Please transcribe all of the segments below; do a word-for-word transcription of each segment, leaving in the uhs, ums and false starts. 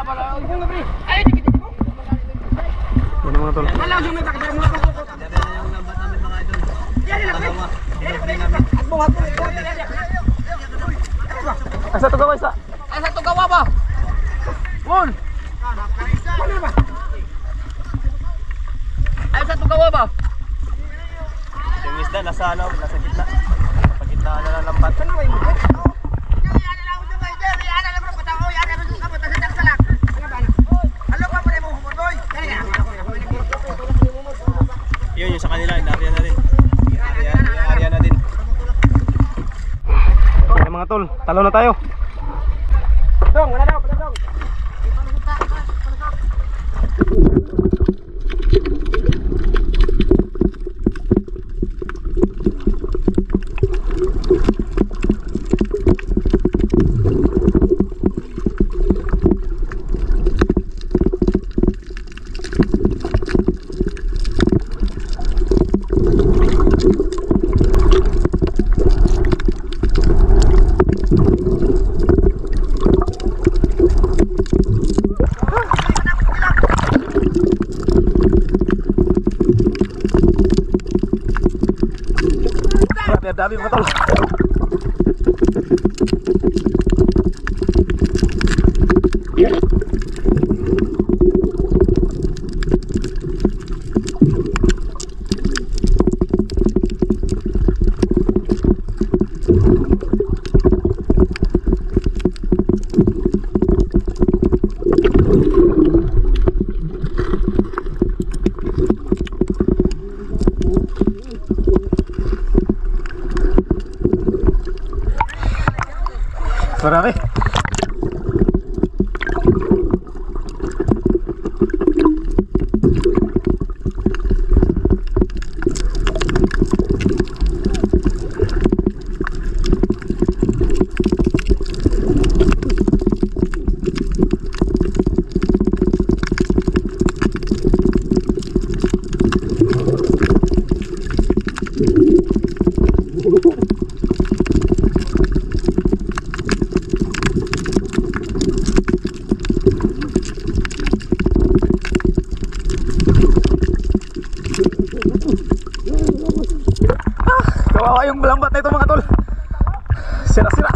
Yan mga tol. Asa to gawa isa? Asa to gawa ba? Won. Asa to gawa ba? Yung isda nasa ano, nasa gitna. Pagitna na ng lambat. Yun yung sa kanila, area na din. Area, area na din. Okay mga tol, talo na tayo. Dong, wala daw, wala daw. Dami mga tol. Marami. Kawawa yung lambat na ito mga tol. Sira-sira.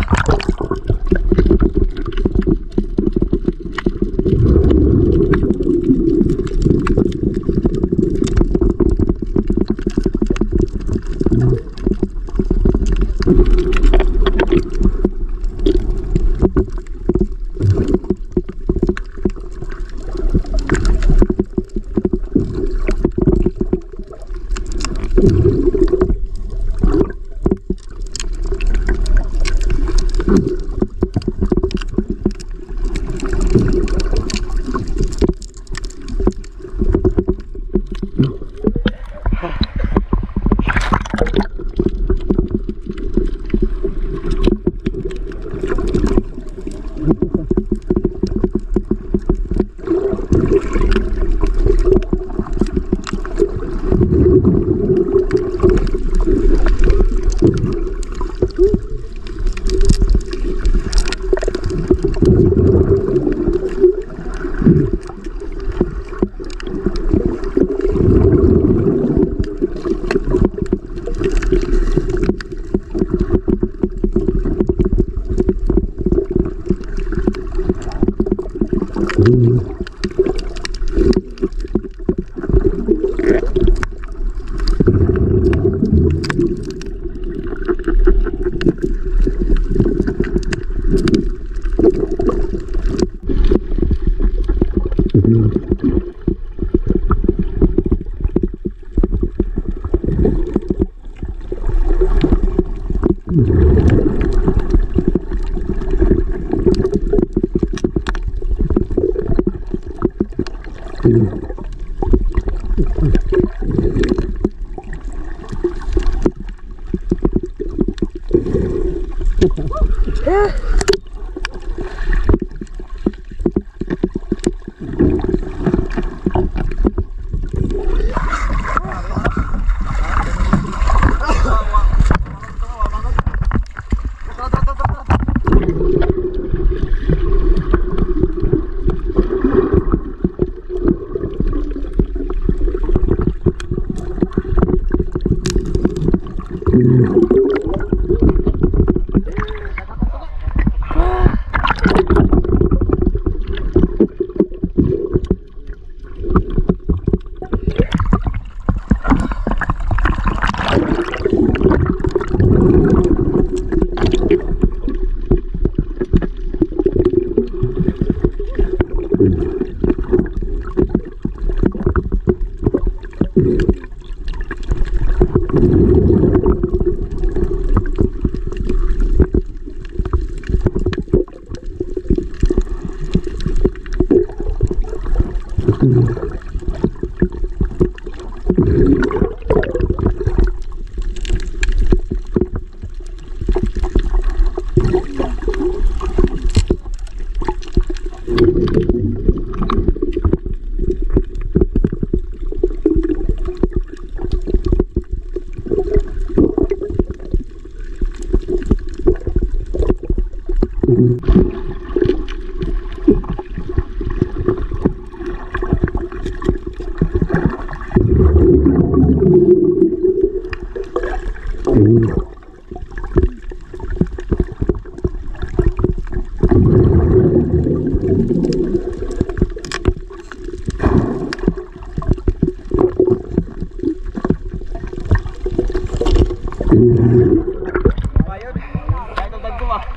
Ayun. Kahit ang dagdo ah.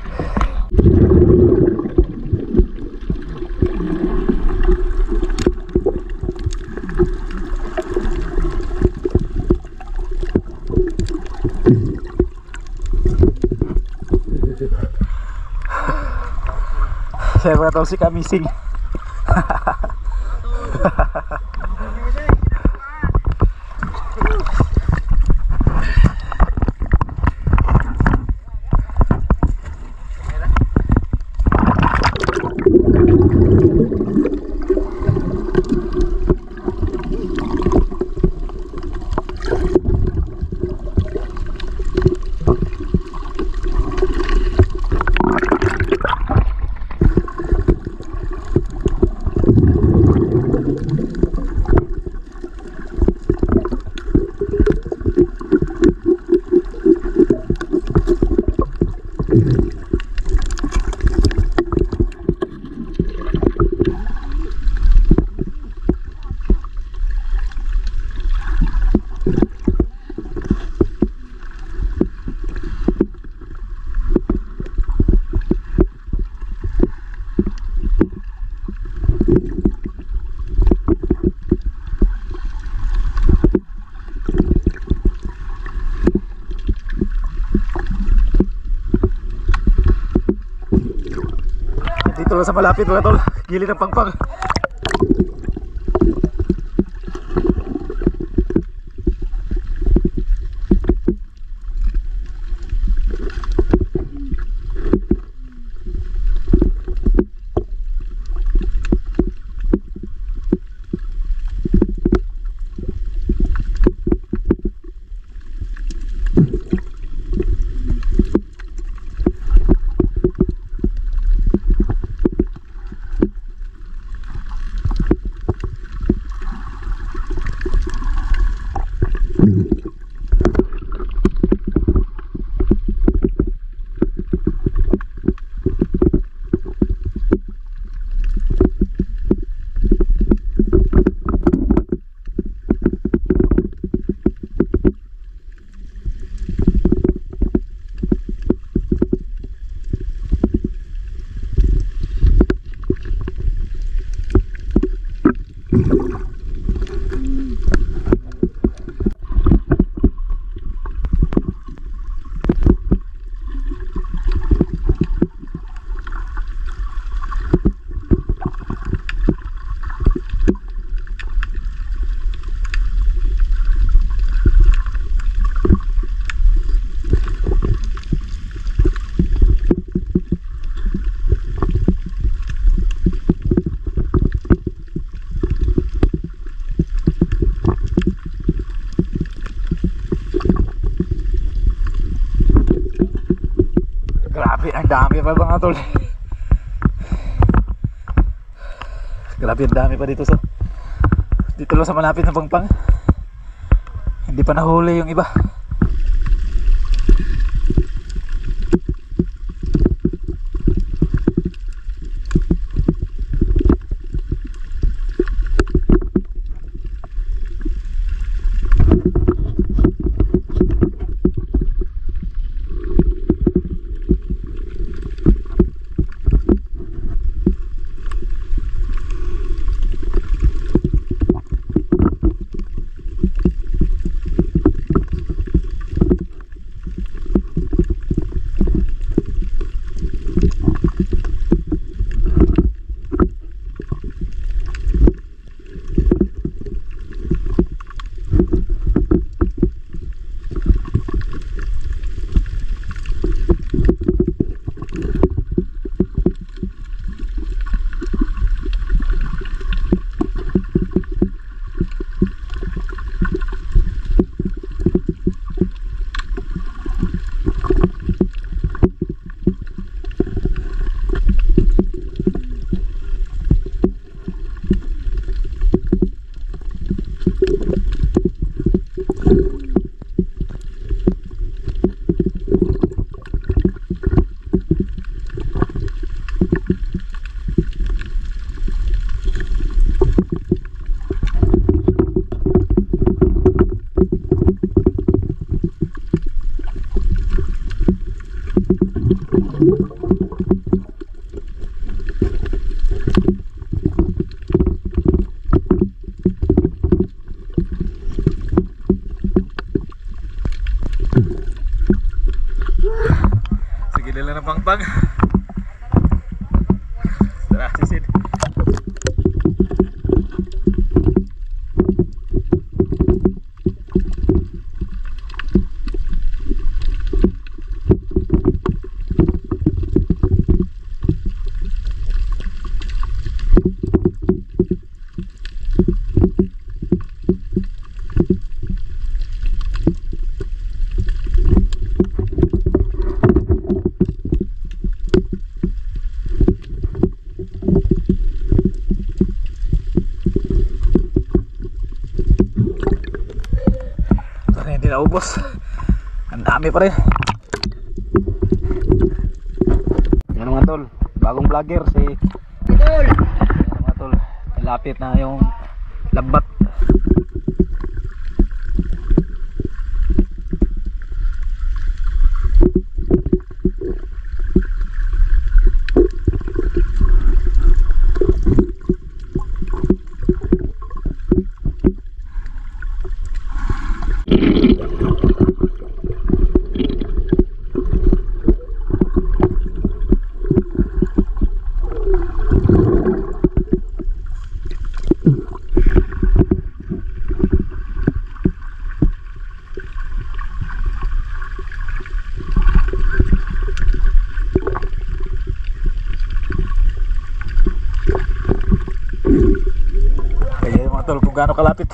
Saya mga tol si kamising. Dito lang sa malapit mga tol, gilid ng pangpang. Grabe, ang dami pa mga tol. Grabe, ang dami pa dito sa dito lang sa malapit na pangpang. Hindi pa nahuli yung iba. bangpang. Tara, sisid. Hindi naubos. Ang dami pa rin. Yan mga tol, bagong vlogger si Idol. Yan mga tol, lapit na yung lambat. Kaya mga tol, kung gaano kalapit.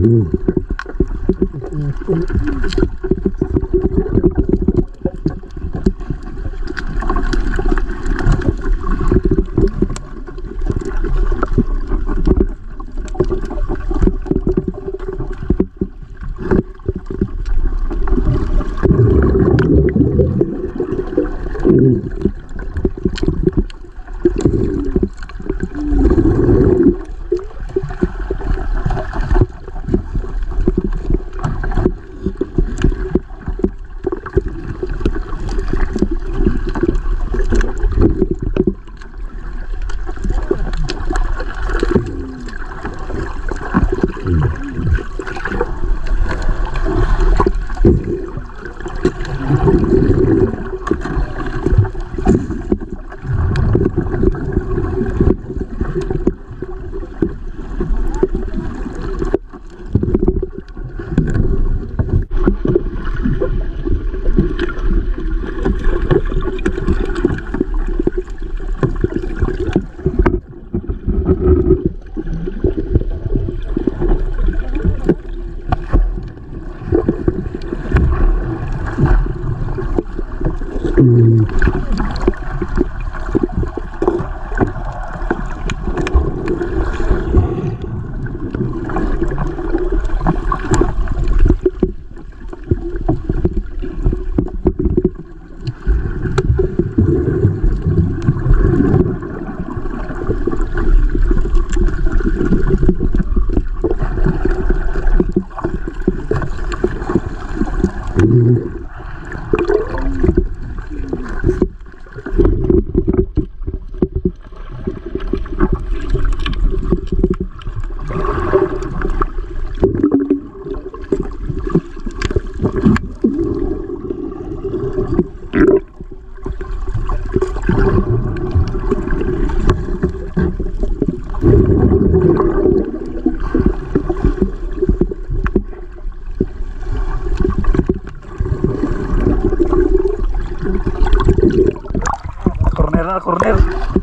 Corner na, corner.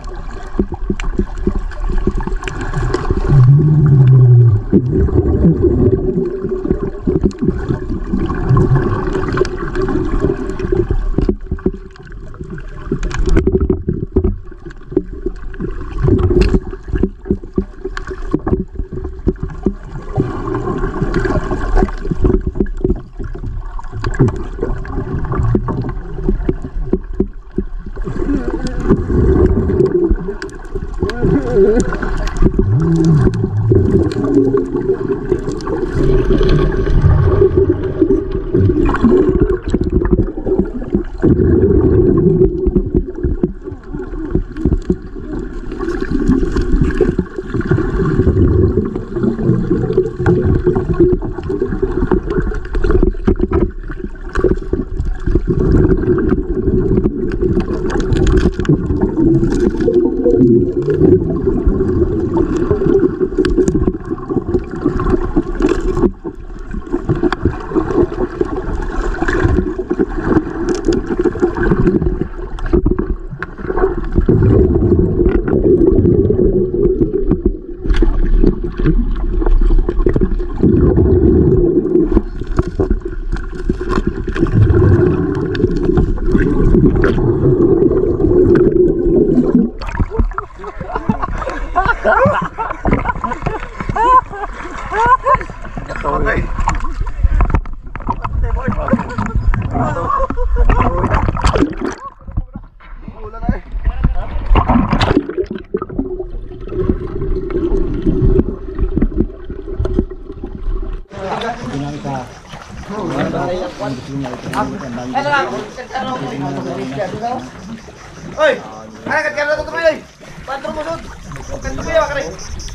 Oi, ana kat kana to tuloy. Patro mo sud. Kan to ya kare.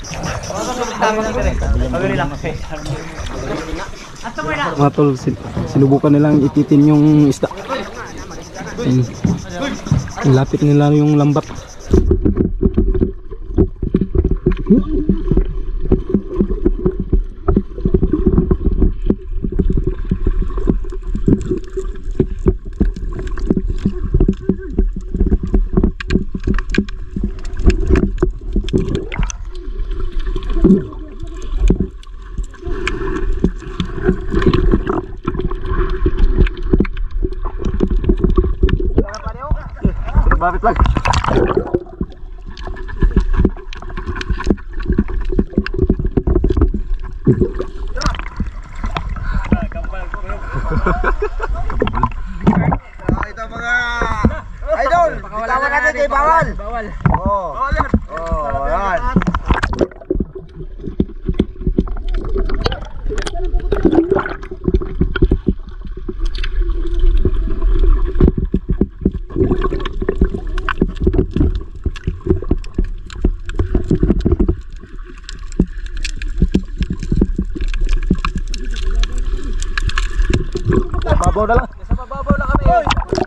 Mga tol, sin- sinubukan nilang ititin yung isda. Yung, yung lapit nila yung lambat. bawal. Bawal. Oo. Bawal yan. Oo, yan. Babaw na lang. Sa mababaw na kami.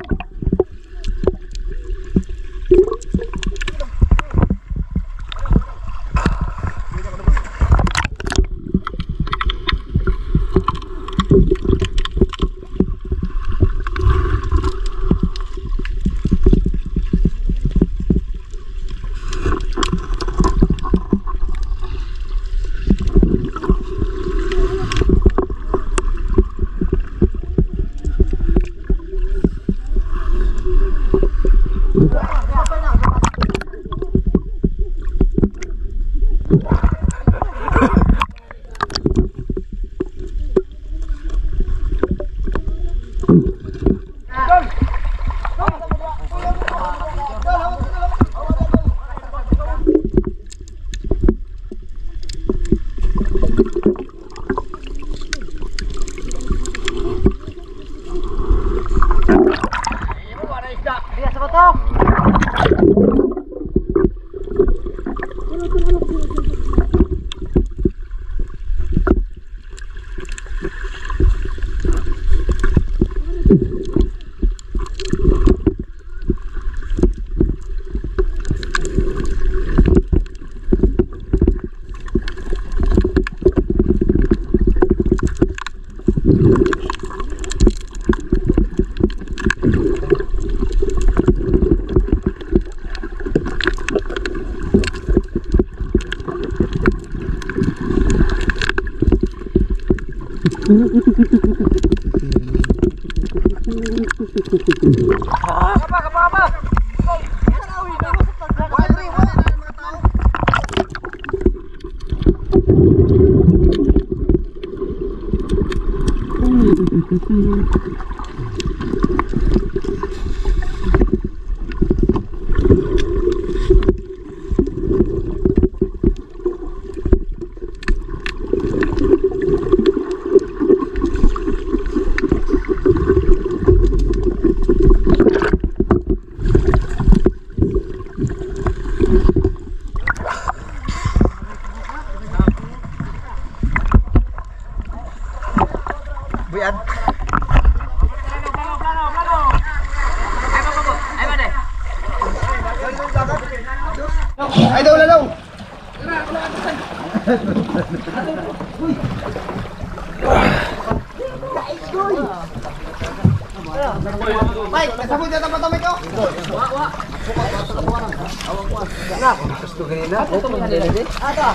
Buyan. Ay, daw na daw. Mike, kasabot na tapat Mike ko. Wa, wa. Awak ko. Na, gusto ganina. Gusto ganina din. Ata.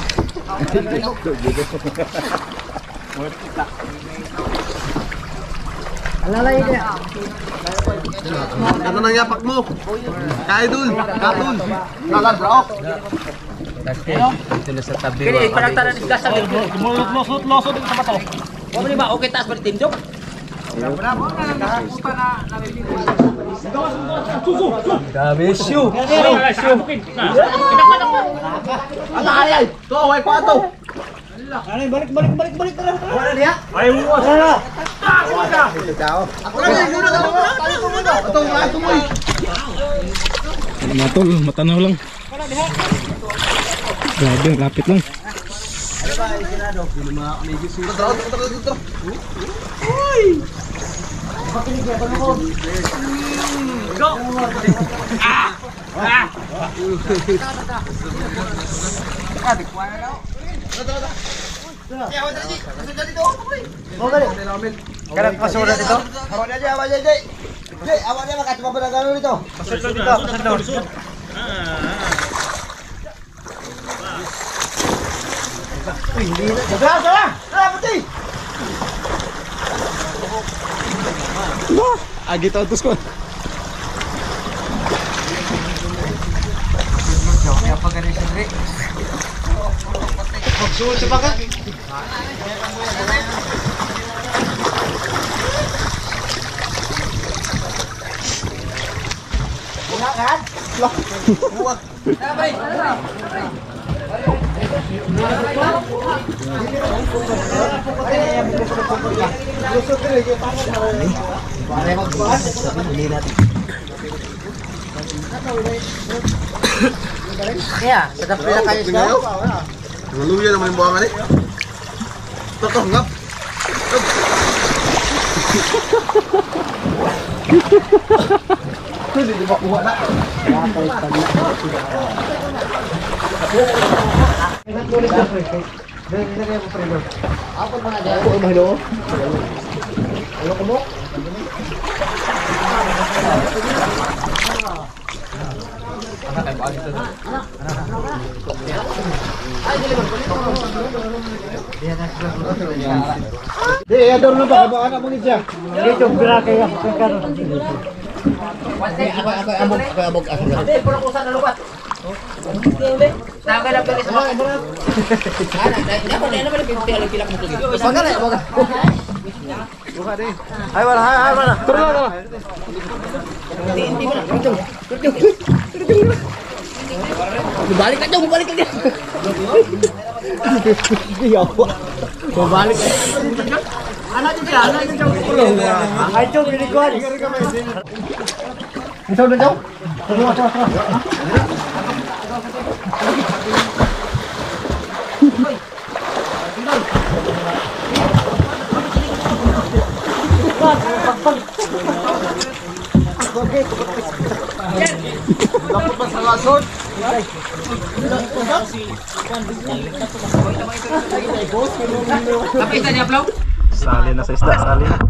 Alalay dia. Ano nang yapak mo? Kaidul, katul. Nalan bro. Ito na sa tabi. Kini panagtanan ni gas sa dito. Losot, losot sa bato. Wa man ba okay taas ba team job? Gabesyo. Ano kaya? To, way ko ato. Ano balik balik balik balik na. Wala niya? Ay, uwas. Wala. Ako lang yun, yun ako. Tali ko muna. Ito, mga tumoy. Mga tol, matanaw lang. Grabe, lapit lang. Ano ba, isinado? Ito, ito, ito, ito. Uy! Makinig ba? Ano ko? Go. Ah. Ah. Adik, wala na. Ito, ito. Kaya wala dito. Kasunod dito. Oh, gali. Karap kasunod dito. Awan na dyan, awan na dyan. Jay, awan na makatuma pa na gano'n dito. Kasunod dito, kasunod. Uy, hindi na. Daga, daga! Daga, puti! Agi tao tos ko. Kaya pa ganun siya, Rick. Magsuot sa baga. Wala kan? Lah. Buwag. Kaya, tetap pila kayo siya. Luya naman yung buwangan eh. Totoo ngap. Hindi di ba kuha na? Ako mga dyan. Ako ang mahilo. Ano ko mo? Di, ador na ba? Baka na mong siya. Dito, pira kayo. Wante, Ako, ako, amog, ako, amog, ako. Hindi, puro kusa na lupat. Tagal ang pili sa mga. Ano, dapat na naman yung pila mo tuloy. Baga na, baga. Ay, wala, ay, ay, wala. Tara na, tara. Hindi, hindi mo na. Turjong, turjong, turjong. Balik ka dyan, balik ka dyan. Bumalik. Ano dyan siya? Ano dyan siya? Ay, Chong, bilikwan. Ito na daw. Dapat pa sa lasod. Kapita niya, Flo? Sali na sa isda, sali na.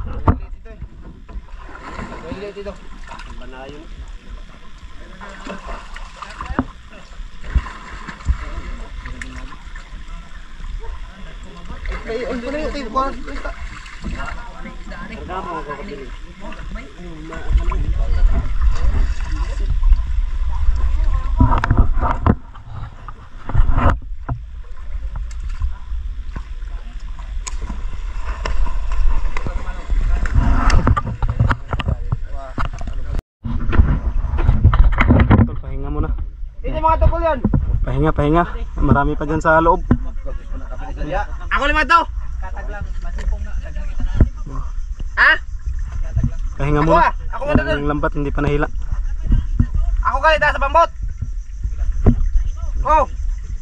Tol, pahinga muna. Hindi mga tukol yan. Pahinga, pahinga. Marami pa dyan sa loob. Ako lima to. Ha? Pahinga Ako muna. ah. Ako muna dun. Yung lambat hindi pa nahila. Ako kalita sa bambot. Oh.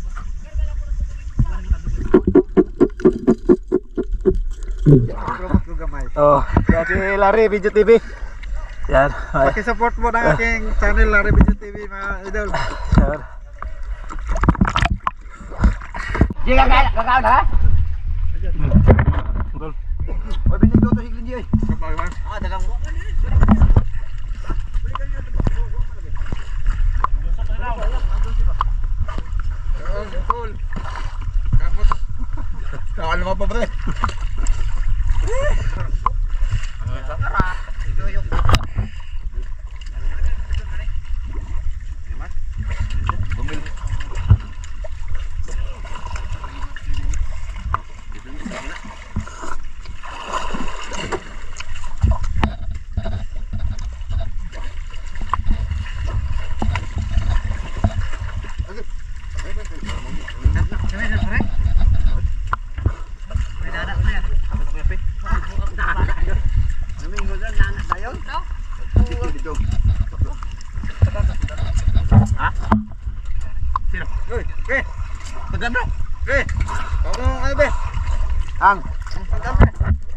Oh, yan si Larry, Video T V. Yan. Ay, Pakisupport mo ng aking channel, Larry Video T V, mga idol. yan. Di ka kaya, kakaon ha? Tol. Oy, binig to higlin di ay. Ah, dagang. Cool. Kamot. Kawan mo pa pre. Oy, ke. Tegan bro. Ke. Kamu ano be? Ang. Tegan be.